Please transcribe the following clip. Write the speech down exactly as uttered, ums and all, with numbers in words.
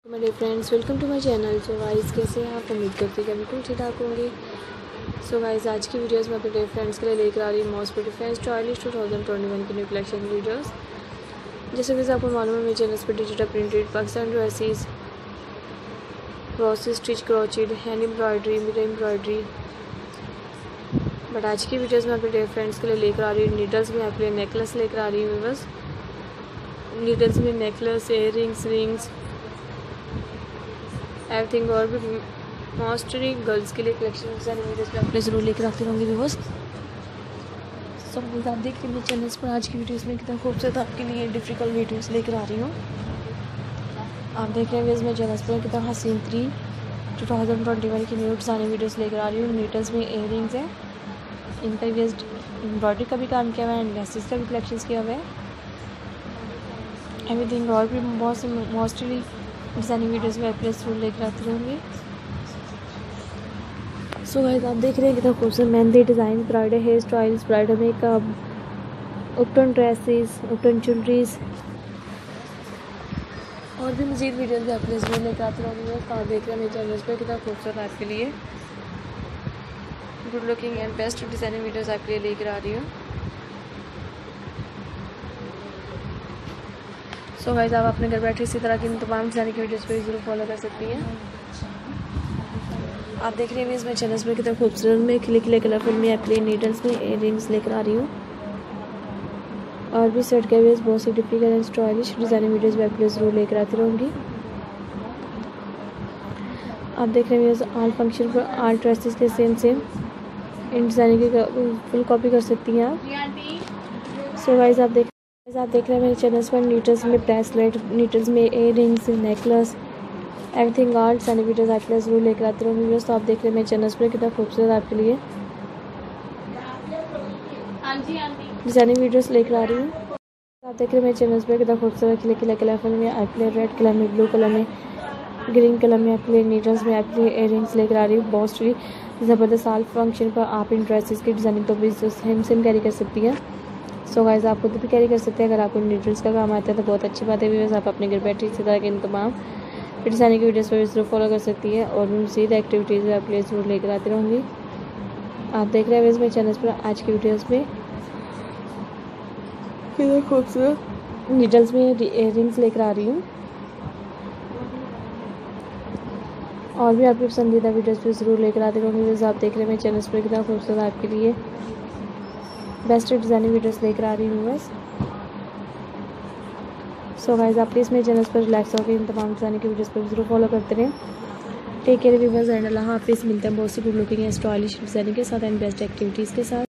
मेरे friends, welcome to my channel. So guys, कैसे हैं आप? उम्मीद करती हैं बिल्कुल ठीक ठाक होंगे। सो गाइस, आज की वीडियोस में अपने फ्रेंड्स के लिए लेकर आ रही हूँ moss defence stylish two thousand twenty one की न्यू कलेक्शन वीडियोस। जैसे कि आपको मालूम है, मेरे चैनल पर digital printed Pakistan dresses, cross stitch, crocheted, hand embroidery, mirror embroidery. But आज की वीडियोज़ में अपने फ्रेंड्स के लिए लेकर आ रही हूँ नीडल्स में आपके लिए नेकलेस लेकर आ रही हूँ। बस नीडल्स में necklace, ear rings, rings, everything और भी मोस्टली गर्ल्स के लिए कलेक्शन सारी वीडियोस में अपने ज़रूर लेकर आती रहूँगी व्यूअर्स। सब आप देख रहे मेरे चैनल्स पर आज की वीडियोस में कितना खूबसूरत आपके लिए डिफिकल्ट वीडियोस लेकर आ रही हूँ। आप देख रहे हैं मेरे चैनल्स पर कितना हसीन three two thousand twenty one की न्यू सारी वीडियोस लेकर आ रही हूँ। नीडल्स में इयर रिंग्स हैं, इनका वेस्ट एम्ब्रॉयडरी का भी काम किया हुआ है, लेसेस का भी कलेक्शन किया हुआ है, एवरीथिंग और भी बहुत मोस्टली डिज़ाइनिंग वीडियोस में अपने जरूर लेकर आती रहूँगी। सो गाइस, आप देख रहे हैं कितना खूबसूरत mehndi design, bridal hair styles, bridal makeup, उपटन ड्रेसेस, उपटन ज्वेलरीज और भी मज़ीद वीडियोस भी अपने जरूर लेकर आती रहूँगी। तो आप देख रहे हैं मेरे चैनल पर कितना खूबसूरत आपके लिए good looking and best designing videos आपके लिए लेकर आ रही हूँ। सो गाइस, आप अपने घर बैठे इसी तरह की तमाम डिज़ाइनिंग की वीडियोस पर ज़रूर फॉलो कर सकती हैं। आप देख रहे हैं इसमें चैनल्स में कितना खूबसूरत में खिले खिले कलरफुल में आपके लिए नीडल्स में इयर रिंग्स लेकर आ रही हूँ और भी सेट के वेज बहुत सी difficult and stylish designing videos में आपके लिए ज़रूर लेकर आती रहूँगी। आप देख रहे हैं आर्ट फंक्शन पर आर्ट ड्रेसेस के सेम सेम इन डिज़ाइनिंग की फुल कॉपी कर सकती हैं आप। सो गाइस, आप देख आप देख रहे हैं मेरे चैनल्स पर नीडल्स में ब्रेसलेट, नीडल्स में ear rings, necklace, everything art सारी वीडियोस आपके लिए जरूर लेकर आती रहूँगी। तो आप देख रहे हैं मेरे चैनल्स पर कितना खूबसूरत आपके लिए डिज़ाइनिंग वीडियोस लेकर आ रही हूँ। आप देख रहे हैं मेरे चैनल्स पर कितना खूबसूरत खिले खिले कलरफुल में आपके लिए रेड कलर में, ब्लू कलर में, ग्रीन कलर में आपके लिए नीडल्स में आपके लिए इयर रिंग्स लेकर आ रही हूँ। मोस्टली ज़बरदस्त आर्ट फंक्शन पर आप इन ड्रेसेस की डिज़ाइनिंग तो भी सेम सेम कैरी कर सकती हैं। सो गाइस, आप खुद भी कैरी कर सकते हैं। अगर आपको नीडल्स का काम आता है तो बहुत अच्छी बात है। भी आप अपने घर बैठे इसी तरह के इन तमाम डिज़ाइनिंग की वीडियोस पर जरूर फॉलो कर सकती है और भी मज़ीद एक्टिविटीज़ आपके लिए जरूर लेकर आती रहूँगी। आप देख रहे हैं मेरे चैनल पर आज की वीडियोस में कितना खूबसूरत नीडल्स में इयर रिंग्स लेकर आ रही हूँ और भी आपकी पसंदीदा वीडियोस पे ज़रूर लेकर आते रहूँगी। आप देख रहे हैं मेरे चैनल पर कितना खूबसूरत आपके लिए बेस्ट डिज़ाइनिंग वीडियोस लेकर आ रही हूँ बस। सो गाइस, आप प्लीज़ मेरे चैनल पर रिलैक्स होकर इन तमाम डिज़ाइनिंग की वीडियोस पर जरूर फॉलो करते रहें। Take care viewers and Allah हाफिज़। मिलते हैं बहुत सी good looking and stylish designing के साथ एंड बेस्ट एक्टिविटीज़ के साथ।